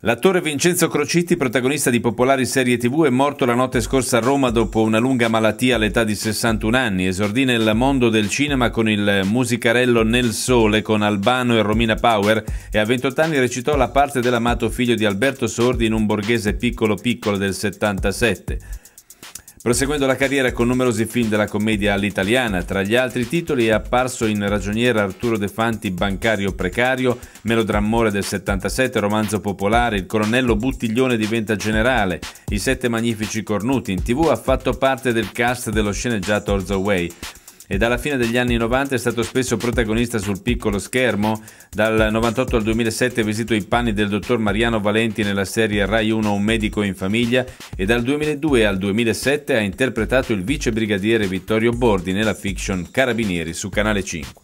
L'attore Vincenzo Crociti, protagonista di popolari serie TV, è morto la notte scorsa a Roma dopo una lunga malattia all'età di 61 anni. Esordì nel mondo del cinema con il musicarello Nel Sole con Albano e Romina Power e a 28 anni recitò la parte dell'amato figlio di Alberto Sordi in Un borghese piccolo piccolo del 77. Proseguendo la carriera con numerosi film della commedia all'italiana, tra gli altri titoli è apparso in Ragioniere Arturo De Fanti Bancario precario, Melodrammore del 77, Romanzo popolare, Il colonnello Buttiglione diventa generale, I Sette magnifici cornuti. In TV ha fatto parte del cast dello sceneggiato All the Way. E dalla fine degli anni 90 è stato spesso protagonista sul piccolo schermo. Dal 98 al 2007 visitò i panni del dottor Mariano Valenti nella serie Rai 1 Un medico in famiglia e dal 2002 al 2007 ha interpretato il vice brigadiere Vittorio Bordi nella fiction Carabinieri su Canale 5.